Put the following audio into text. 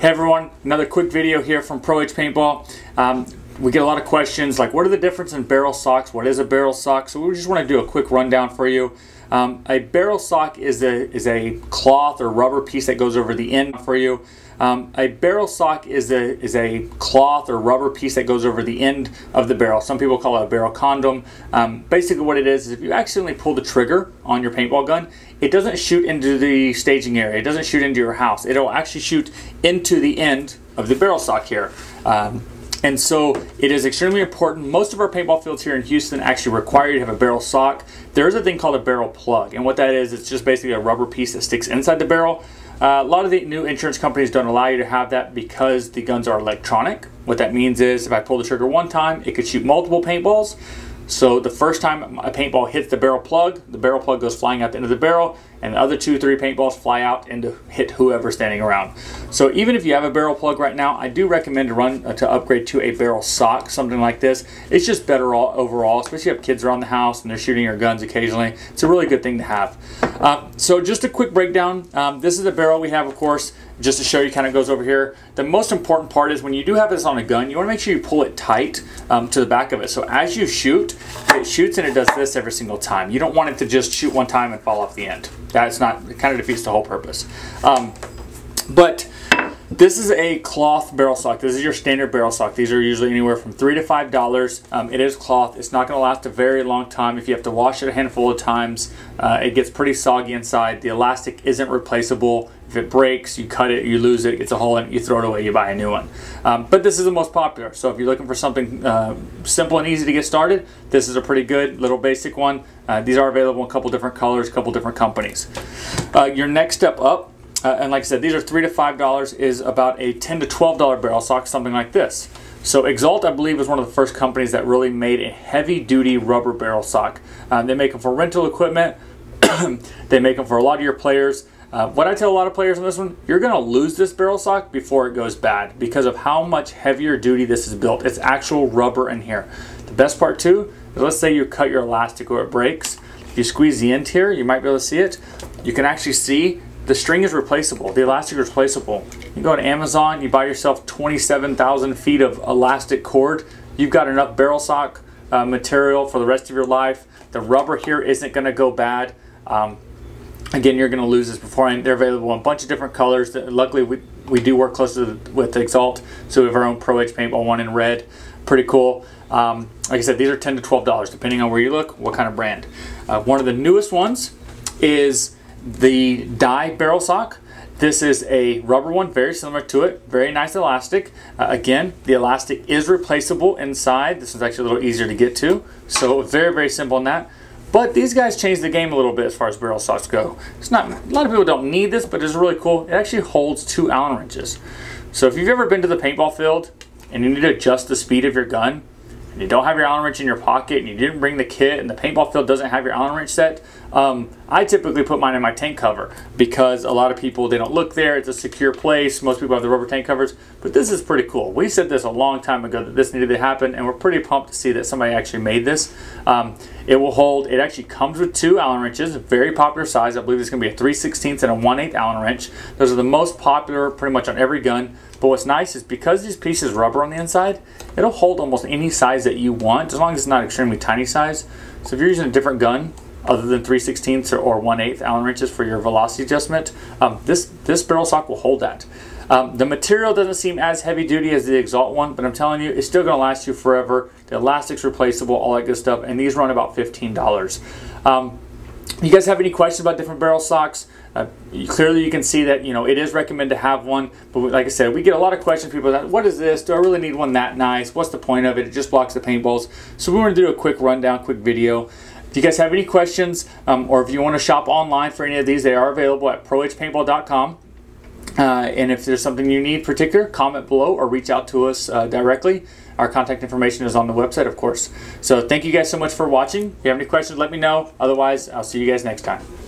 Hey everyone, another quick video here from Pro H Paintball. We get a lot of questions like, what are the difference in barrel socks? What is a barrel sock? So we just want to do a quick rundown for you. A barrel sock is a cloth or rubber piece that goes over the end for you. A barrel sock is a cloth or rubber piece that goes over the end of the barrel. Some people call it a barrel condom. Basically what it is if you accidentally pull the trigger on your paintball gun, it doesn't shoot into the staging area. It doesn't shoot into your house. It'll actually shoot into the end of the barrel sock here. And so it is extremely important. Most of our paintball fields here in Houston actually require you to have a barrel sock. There is a thing called a barrel plug, and what that is, it's just basically a rubber piece that sticks inside the barrel. A lot of the new insurance companies don't allow you to have that because the guns are electronic. What that means is if I pull the trigger one time, it could shoot multiple paintballs. So the first time a paintball hits the barrel plug goes flying out the end of the barrel, and the other 2-3 paintballs fly out and hit whoever's standing around. So even if you have a barrel plug right now, I do recommend to upgrade to a barrel sock, something like this. It's just better overall, especially if you have kids around the house and they're shooting your guns occasionally. It's a really good thing to have. So just a quick breakdown. This is the barrel we have, of course, just to show you, kind of goes over here. The most important part is when you do have this on a gun, you want to make sure you pull it tight to the back of it. So as you shoot, it shoots and it does this every single time. You don't want it to just shoot one time and fall off the end. That's not, it kind of defeats the whole purpose. But this is a cloth barrel sock. This is your standard barrel sock. These are usually anywhere from $3 to $5. It is cloth. It's not going to last a very long time. If you have to wash it a handful of times, it gets pretty soggy inside. The elastic isn't replaceable. If it breaks, you cut it, you lose it, it gets a hole in it, you throw it away, you buy a new one. But this is the most popular. So if you're looking for something simple and easy to get started, this is a pretty good little basic one. These are available in a couple different colors, a couple different companies. Your next step up, and like I said, these are $3 to $5, is about a $10 to $12 barrel sock, something like this. So Exalt, I believe, is one of the first companies that really made a heavy-duty rubber barrel sock. They make them for rental equipment. They make them for a lot of your players. What I tell a lot of players on this one, you're going to lose this barrel sock before it goes bad because of how much heavier duty this is built. It's actual rubber in here. The best part too is, let's say you cut your elastic or it breaks. If you squeeze the end here, you might be able to see it. You can actually see the string is replaceable. The elastic is replaceable. You go to Amazon, you buy yourself 27,000 feet of elastic cord. You've got enough barrel sock material for the rest of your life. The rubber here isn't going to go bad. Again, you're going to lose this beforehand. They're available in a bunch of different colors. Luckily, we do work closely with Exalt, so we have our own Pro H Paintball one in red. Pretty cool. Like I said, these are $10 to $12, depending on where you look, what kind of brand. One of the newest ones is the dye barrel sock. This is a rubber one, very similar to it. Very nice elastic. Again, the elastic is replaceable inside. This is actually a little easier to get to. So very, very simple in that. But these guys changed the game a little bit as far as barrel socks go. It's not, a lot of people don't need this, but it's really cool. It actually holds 2 Allen wrenches. So if you've ever been to the paintball field and you need to adjust the speed of your gun, and you don't have your Allen wrench in your pocket, and you didn't bring the kit, and the paintball field doesn't have your Allen wrench set, I typically put mine in my tank cover because a lot of people, they don't look there. It's a secure place. Most people have the rubber tank covers, but this is pretty cool. We said this a long time ago that this needed to happen, and we're pretty pumped to see that somebody actually made this. It will hold, it actually comes with 2 Allen wrenches, a very popular size. I believe it's going to be a 3/16 and a 1/8 Allen wrench. Those are the most popular pretty much on every gun. But what's nice is because these pieces are rubber on the inside, it'll hold almost any size that you want, as long as it's not extremely tiny size. So if you're using a different gun, other than 3/16 or 1/8 Allen wrenches for your velocity adjustment, this barrel sock will hold that. The material doesn't seem as heavy duty as the Exalt one, but I'm telling you, it's still going to last you forever. The elastic's replaceable, all that good stuff, and these run about $15. You guys have any questions about different barrel socks? Clearly you can see that, you know, it is recommended to have one, but like I said, we get a lot of questions. People that, what is this? Do I really need one that nice? What's the point of it? It just blocks the paintballs. So we want to do a quick rundown, quick video. If you guys have any questions, or if you want to shop online for any of these, they are available at prohpaintball.com. And if there's something you need particular, comment below or reach out to us directly. Our contact information is on the website, of course. So thank you guys so much for watching. If you have any questions, let me know. Otherwise, I'll see you guys next time.